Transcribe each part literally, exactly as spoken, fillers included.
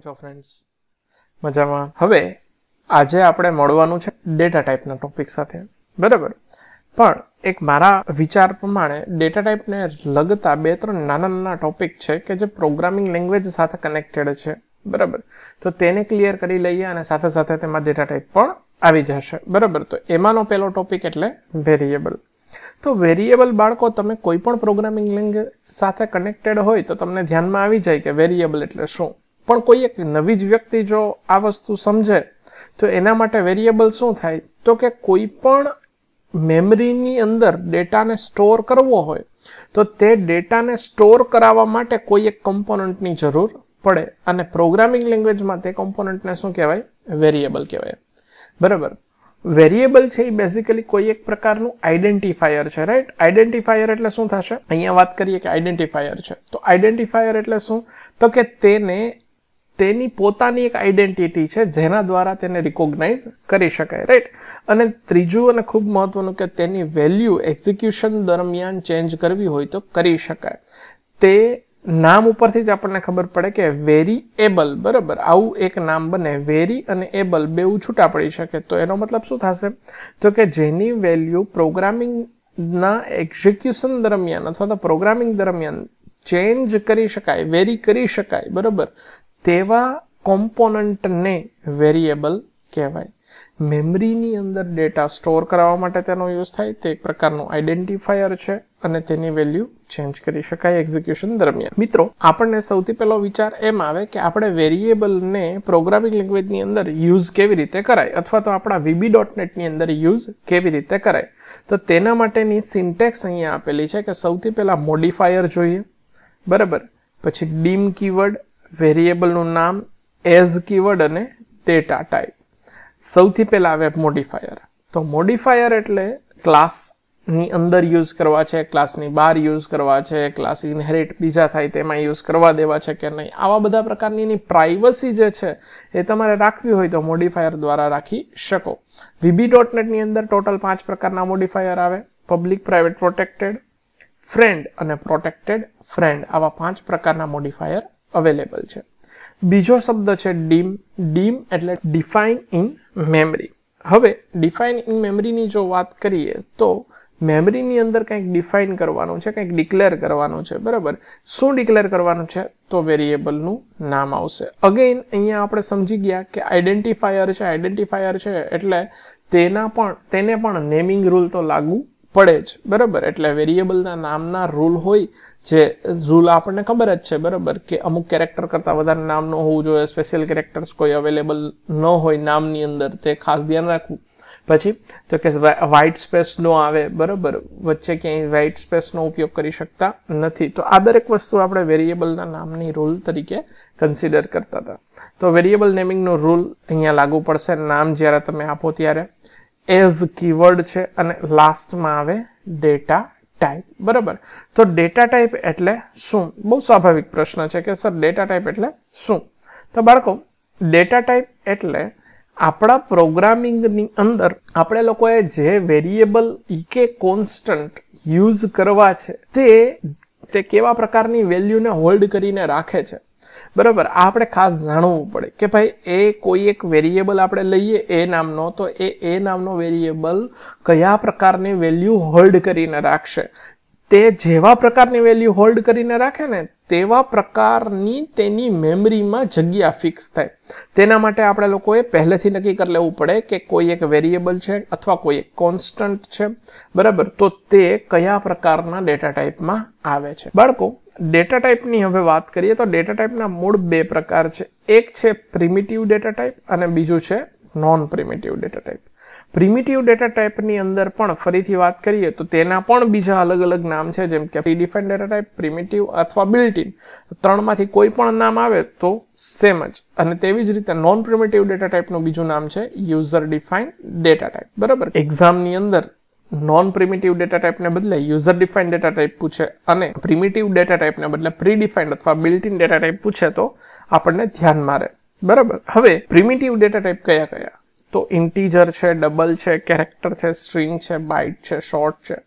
છો ફ્રેન્ડ્સ? મજામાં. હવે આજે આપણે મળવાનું છે ડેટા ટાઈપના ટોપિક સાથે, બરાબર? પણ એક મારા વિચાર પ્રમાણે ડેટા ટાઈપને લગતા બે ત્રણ નાના નાના ટોપિક છે કે જે પ્રોગ્રામિંગ લેંગ્વેજ સાથે કનેક્ટેડ છે, બરાબર? તો તેને ક્લિયર કરી લઈએ અને સાથે સાથે તેમાં ડેટા ટાઈપ પણ આવી જશે, બરાબર? તો એમાંનો પહેલો ટોપિક એટલે વેરિયેબલ. તો વેરિયેબલ બાળકો તમે કોઈ પણ પ્રોગ્રામિંગ લેંગ્વેજ સાથે કનેક્ટેડ હોય તો તમને ધ્યાનમાં આવી જાય કે વેરિયેબલ એટલે શું. પણ કોઈ એક નવી જ વ્યક્તિ જો આ વસ્તુ સમજે તો એના માટે વેરિયેબલ શું થાય તો કે કોઈ પણ મેમરીની અંદર ડેટાને સ્ટોર કરવો હોય તો તે ડેટાને સ્ટોર કરાવવા માટે કોઈ એક કમ્પોનન્ટની જરૂર પડે અને પ્રોગ્રામિંગ લેંગ્વેજમાં તે કમ્પોનન્ટને શું કહેવાય? વેરિયેબલ કહેવાય, બરાબર? વેરિયેબલ છે એ બેઝિકલી કોઈ એક પ્રકારનું આઈડેન્ટિફાયર છે, રાઈટ? આઈડેન્ટિફાયર એટલે શું થશે? અહીંયા વાત કરીએ કે આઈડેન્ટિફાયર છે તો આઈડેન્ટિફાયર એટલે શું તો કે તેને તેની પોતાની એક આઈડેન્ટિટી છે જેના દ્વારા તેને રિકોગ્નાઇઝ કરી શકાય, રાઈટ? અને ત્રીજું અને ખૂબ મહત્વનું કે તેની વેલ્યુ એક્ઝિક્યુશન દરમિયાન ચેન્જ કરવી હોય તો કરી શકાય. તે નામ ઉપરથી જ આપણને ખબર પડે કે વેરીએબલ, બરાબર? આવું એક નામ બને, વેરી અને એબલ બેઉ છૂટા પડી શકે. તો એનો મતલબ શું થશે તો કે જેની વેલ્યુ પ્રોગ્રામિંગના એક્ઝિક્યુશન દરમિયાન અથવા તો પ્રોગ્રામિંગ દરમિયાન ચેન્જ કરી શકાય, વેરી કરી શકાય, બરાબર? તેવા કોમ્પોનન્ટને વેરિયેબલ કહેવાય. મેમરીની અંદર ડેટા સ્ટોર કરવા માટે તેનો યુઝ થાય, તે એક પ્રકારનું આઈડેન્ટિફાયર છે અને તેની વેલ્યુ ચેન્જ કરી શકાય એક્ઝિક્યુશન દરમિયાન. મિત્રો, આપણને સૌથી પહેલો વિચાર એમ આવે કે આપણે વેરિયેબલને પ્રોગ્રામિંગ લેંગ્વેજની અંદર યુઝ કેવી રીતે કરાય અથવા તો આપણા વીબી ડોટ નેટની અંદર યુઝ કેવી રીતે કરાય. તો તેના માટેની સિન્ટેક્સ અહીંયા આપેલી છે કે સૌથી પહેલા મોડિફાયર જોઈએ, બરાબર? પછી ડીમ કીવર્ડ, વેરિયેબલનું નામ, એઝ કીવર્ડ અને ડેટા ટાઈપ. સૌથી પહેલા આવે મોડિફાયર. તો મોડિફાયર એટલે ક્લાસની અંદર યુઝ કરવા છે, ક્લાસની બહાર યુઝ કરવા છે, ક્લાસ ઇનહેરિટ બીજા થાય તેમાં યુઝ કરવા દેવા છે કે નહીં, આવા બધા પ્રકારની એની પ્રાઇવસી જે છે એ તમારે રાખવી હોય તો મોડિફાયર દ્વારા રાખી શકો. વીબી ડોટ નેટની અંદર ટોટલ પાંચ પ્રકારના મોડિફાયર આવે: પબ્લિક, પ્રાઇવેટ, પ્રોટેક્ટેડ, ફ્રેન્ડ અને પ્રોટેક્ટેડ ફ્રેન્ડ. આવા પાંચ પ્રકારના મોડિફાયર અવેલેબલ છે. બીજો શબ્દ છે ડીમ. ડીમ એટલે ડિફાઇન ઇન મેમરી. હવે ડિફાઇન ઇન મેમરીની જો વાત કરીએ તો મેમરીની અંદર કંઈક ડિફાઇન કરવાનું છે, કંઈક ડિક્લેર કરવાનું છે, બરાબર? શું ડિક્લેર કરવાનું છે? તો વેરિયેબલનું નામ આવશે. અગેઇન અહીંયા આપણે સમજી ગયા કે આઈડેન્ટિફાયર છે. આઈડેન્ટિફાયર છે એટલે તેના પણ તેને પણ નેમિંગ રૂલ તો લાગુ પડે જ, બરાબર? એટલે વેરિયેબલના નામના રૂલ હોય, જે રૂલ આપણને ખબર જ છે, બરાબર? કે અમુક કેરેક્ટર કરતાં વધારે નામ ન હોવું જોઈએ, સ્પેશિયલ કેરેક્ટર્સ કોઈ અવેલેબલ ન હોય નામની અંદર, તે ખાસ ધ્યાન રાખવું. પછી તો કે વ્હાઇટ સ્પેસ નો આવે, બરાબર? વચ્ચે ક્યાંય વ્હાઇટ સ્પેસનો ઉપયોગ કરી શકતા નથી. તો આ દરેક વસ્તુ આપણે વેરિયેબલના નામની રૂલ તરીકે કન્સિડર કરતા હતા. તો વેરિયેબલ નેમિંગનો રૂલ અહીંયા લાગુ પડશે નામ જ્યારે તમે આપો ત્યારે. એઝ કીવર્ડ છે અને લાસ્ટમાં આવે ડેટા ટાઈપ, બરાબર? તો ડેટા ટાઈપ એટલે શું? બહુ સ્વાભાવિક પ્રશ્ન છે કે સર ડેટા ટાઈપ એટલે શું? તો બાળકો, ડેટા ટાઈપ એટલે આપણા પ્રોગ્રામિંગની અંદર આપણે લોકોએ જે વેરિયેબલ કે કોન્સ્ટન્ટ યુઝ કરવા છે તે તે કેવા પ્રકારની વેલ્યુને હોલ્ડ કરીને રાખે છે, બરાબર? આ આપણે ખાસ જાણવું પડે કે ભાઈ એ કોઈ એક વેરિયેબલ આપણે લઈએ એ નામનો, તો એ એ નામનો વેરિયેબલ કયા પ્રકારની વેલ્યુ હોલ્ડ કરીને રાખશે. તે જેવા પ્રકારની વેલ્યુ હોલ્ડ કરીને રાખે ને તેવા પ્રકારની તેની મેમરીમાં જગ્યા ફિક્સ થાય. તેના માટે આપણે લોકોએ પહેલેથી નક્કી કરી લેવું પડે કે કોઈ એક વેરિયેબલ છે અથવા કોઈ એક કોન્સ્ટન્ટ છે, બરાબર? તો તે કયા પ્રકારના ડેટા ટાઈપમાં આવે છે. બાળકો, ડેટા ટાઈપની હવે વાત કરીએ તો ડેટા ટાઈપના મૂળ બે પ્રકાર છે. એક છે પ્રિમિટિવ ડેટા ટાઈપ અને બીજું છે non primitive data type. Primitive data ટાઈપની અંદર પણ ફરીથી વાત કરીએ તો તેના પણ બીજા અલગ અલગ નામ છે, જેમ કે પ્રીડિફાઇન્ડ ડેટા ટાઈપ, પ્રિમિટિવ અથવા બિલ્ટ ઇન. ત્રણમાંથી કોઈ પણ નામ આવે તો સેમ જ. અને તેવી જ રીતે નોન પ્રિમિટિવ ડેટા ટાઈપનું બીજું નામ છે યુઝર ડિફાઇન્ડ ડેટા ટાઈપ, બરાબર? એક્ઝામની અંદર નોન પ્રિમિટિવ ડેટા ટાઈપને બદલે યુઝર ડિફાઇન્ડ ડેટા ટાઈપ પૂછે અને પ્રિમિટિવ ડેટા ટાઈપને બદલે પ્રીડિફાઇન્ડ અથવા બિલ્ટ ઇન ડેટા ટાઈપ પૂછે તો આપણને ધ્યાનમાં રહે, બરાબર? હવે પ્રિમિટિવ ડેટા ટાઈપ કયા કયા? તો ઇન્ટીજર છે, ડબલ છે, કેરેક્ટર છે, સ્ટ્રિંગ છે, બાઇટ છે, શોર્ટ છે.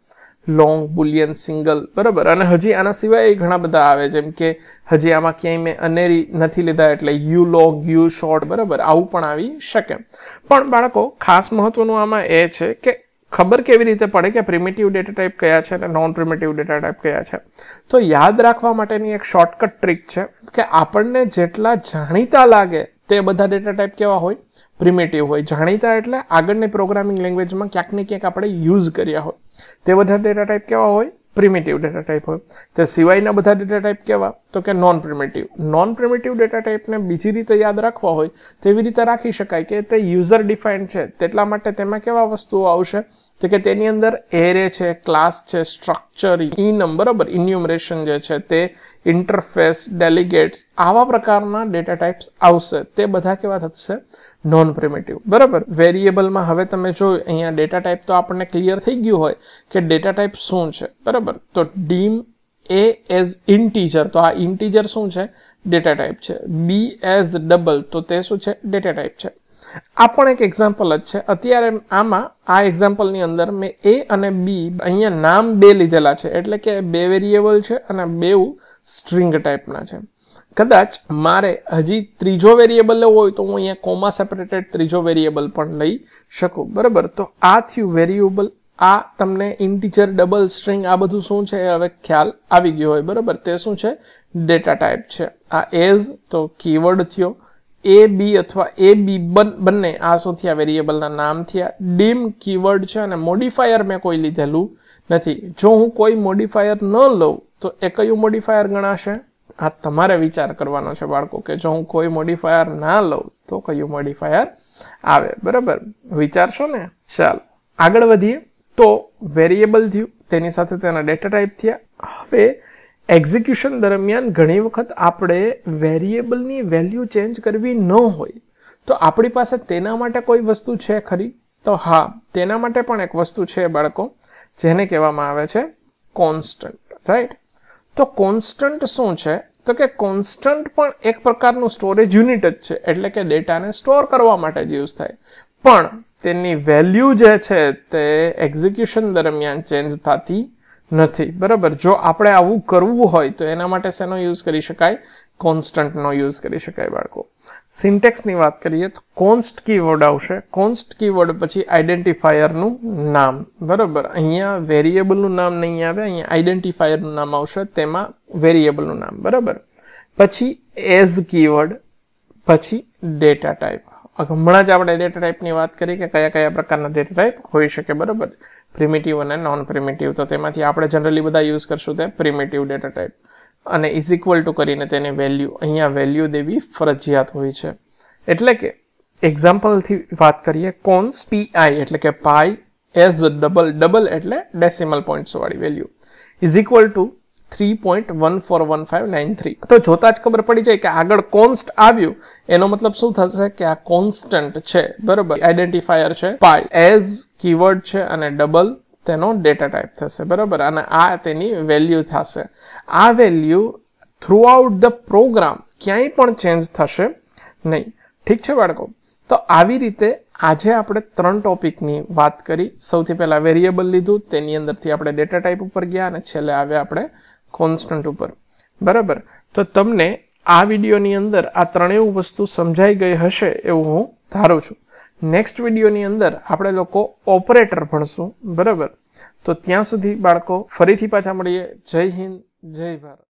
લોંગ, બુલિયન, સિંગલ, બરાબર. અને હજી આના સિવાય ઘણા બધા આવે, જેમ કે હજી આમાં ક્યાંય મેં અનેરી નથી લીધા એટલે યુ લોંગ, યુ શોર્ટ, બરાબર, આવું પણ આવી શકે. પણ બાળકો ખાસ મહત્વનું આમાં એ છે કે ખબર કેવી રીતે પડે કે પ્રિમિટિવ ડેટા ટાઈપ કયા છે અને નોન પ્રિમિટિવ ડેટા ટાઈપ કયા છે. તો યાદ રાખવા માટેની એક શોર્ટકટ ટ્રીક છે કે આપણને જેટલા જાણીતા લાગે તે બધા ડેટા ટાઈપ કેવા હોય, પ્રિમિટિવ હોય. જાણીતા એટલે આગળની પ્રોગ્રામિંગ લેંગ્વેજમાં ક્યાંક ને ક્યાંક આપણે યુઝ કર્યા હોય તે બધા ડેટા ટાઈપ કેવા હોય, પ્રિમિટિવ ડેટા ટાઈપ હોય. તે સિવાયના બધા ડેટા ટાઈપ કેવા, તો કે non primitive. Non primitive data ટાઈપને બીજી રીતે યાદ રાખવા હોય તેવી રીતે રાખી શકાય કે તે યુઝર ડિફાઇન્ડ છે, તેટલા માટે તેમાં કેવા વસ્તુઓ આવશે તો કે તેની અંદર એરે છે, ક્લાસ છે, સ્ટ્રક્ચર, ઇનમ, બરાબર, ઇન્યુમરેશન જે છે તે, ઇન્ટરફેસ, ડેલિગેટ્સ, આવા પ્રકારના ડેટા ટાઈપ્સ આવશે. તે બધા કેવા થશે, નોન પ્રિમિટિવ, બરાબર. વેરિયેબલમાં હવે તમે જોયું અહીંયા ડેટા ટાઈપ તો આપણને ક્લિયર થઈ ગયું હોય કે ડેટા ટાઈપ શું છે, બરાબર. તો ડીમ એ એઝ ઇન્ટીજર, તો આ ઇન્ટીજર શું છે, ડેટા ટાઈપ છે. બી એઝ ડબલ, તો તે શું છે, ડેટા ટાઈપ છે. આ પણ એક એક્ઝામ્પલ જ છે. અત્યારે આમાં આ એક્ઝામ્પલની અંદર મેં એ અને બી અહીંયા નામ બે લીધેલા છે, એટલે કે બે વેરિયેબલ છે અને બેઉ સ્ટ્રિંગ ટાઈપના છે. કદાચ મારે હજી ત્રીજો વેરિયેબલ લેવો હોય તો હું અહીંયા કોમા સેપરેટેડ ત્રીજો વેરિયેબલ પણ લઈ શકું, બરાબર. તો આ થયું વેરિયેબલ. આ તમને ઇન્ટીજર, ડબલ, સ્ટ્રિંગ આ બધું શું છે હવે ખ્યાલ આવી ગયો હોય, બરાબર. તે શું છે, ડેટા ટાઈપ છે. આ એઝ તો કીવર્ડ થયો. એ બી અથવા એ બી બંને આ શું થયા, વેરિયેબલના નામ થયા. ડીમ કીવર્ડ છે અને મોડિફાયર મેં કોઈ લીધેલું નથી. જો હું કોઈ મોડિફાયર ન લઉં તો એ કયું મોડિફાયર ગણાશે, આ તમારે વિચાર કરવાનો છે બાળકો, કે જો હું કોઈ મોડિફાયર ના લઉં તો કયું મોડિફાયર આવે, બરાબર. વિચારશો ને. ચાલો આગળ વધીએ. તો વેરિયેબલ થયું, તેની સાથે તેના ડેટા ટાઈપ થયા. હવે એક્ઝિક્યુશન દરમિયાન ઘણી વખત આપણે વેરિયેબલની વેલ્યુ ચેન્જ કરવી ન હોય તો આપણી પાસે તેના માટે કોઈ વસ્તુ છે ખરી? તો હા, તેના માટે પણ એક વસ્તુ છે બાળકો, જેને કહેવામાં આવે છે કોન્સ્ટન્ટ, રાઈટ. તો કોન્સ્ટન્ટ શું છે, તો કે કોન્સ્ટન્ટ પણ એક પ્રકારનું સ્ટોરેજ યુનિટ જ છે, એટલે કે ડેટાને સ્ટોર કરવા માટે જ યુઝ થાય. પણ તેની વેલ્યુ જે છે તે એક્ઝિક્યુશન દરમિયાન ચેન્જ થતી નથી, બરાબર. જો આપણે આવું કરવું હોય તો એના માટે શેનો યુઝ કરી શકાય, કોન્સ્ટન્ટનો યુઝ કરી શકાય બાળકો. સિન્ટેક્સની વાત કરીએ તો કોન્સ્ટ કીવર્ડ આવશે. કોન્સ્ટ કીવર્ડ પછી આઈડેન્ટિફાયરનું નામ, બરાબર. અહીંયા વેરિયેબલનું નામ નહીં આવે, અહીંયા આઈડેન્ટિફાયરનું નામ આવશે, તેમાં વેરિયેબલનું નામ, બરાબર. પછી એઝ કીવર્ડ, પછી ડેટા ટાઈપ. હમણાં જ આપણે ડેટા ટાઈપની વાત કરી કે કયા કયા પ્રકારના ડેટા ટાઈપ હોઈ શકે, બરાબર. પ્રિમિટિવ અને નોન પ્રિમિટિવ. તો તેમાંથી આપણે જનરલી બધા યુઝ કરશું તે પ્રિમિટિવ ડેટા ટાઈપ. અને ઇઝ ઇક્વલ ટુ કરીને તેને વેલ્યુ, અહીંયા વેલ્યુ દેવી ફરજિયાત હોય છે. એટલે કે એક્ઝામ્પલથી વાત કરીએ, કોન્સ પીઆઈ એટલે કે પાઈ, એઝ ડબલ, ડબલ એટલે ડેસિમલ પોઈન્ટ્સ વાળી value, is equal to three point one four one five nine three. તો જોતા જ ખબર પડી જાય કે આગળ કોન્સ્ટ આવ્યું એનો મતલબ શું થશે કે આ કોન્સ્ટન્ટ છે, બરાબર. આઈડેન્ટિફાયર છે પાઈ, એઝ કીવર્ડ છે અને ડબલ તેનો ડેટા ટાઈપ થશે, બરાબર. અને આ તેની વેલ્યુ થશે. આ value throughout the program ક્યાંય પણ ચેન્જ થશે નહીં. ઠીક છે બાળકો. તો આવી રીતે આજે આપણે ત્રણ ટોપિકની વાત કરી. સૌથી પહેલા વેરિયેબલ લીધું, તેની અંદરથી આપણે ડેટા ટાઈપ ઉપર ગયા અને છેલ્લે આવ્યા આપણે કોન્સ્ટન્ટ ઉપર, બરાબર. તો તમને આ વિડીયોની અંદર આ ત્રણેય વસ્તુ સમજાઈ ગઈ હશે એવું હું ધારું છું. નેક્સ્ટ વિડીયોની અંદર આપણે લોકો ઓપરેટર ભણશું, બરાબર. તો ત્યાં સુધી બાળકો ફરીથી પાછા મળીએ. જય હિન્દ, જય ભારત.